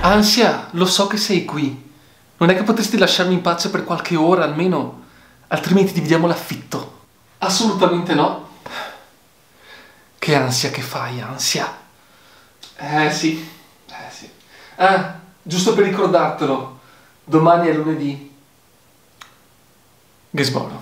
Ansia, lo so che sei qui. Non è che potresti lasciarmi in pace per qualche ora almeno? Altrimenti dividiamo l'affitto. Assolutamente no. Che ansia che fai, ansia. Sì. Ah, giusto per ricordartelo, domani è lunedì. Gesboro.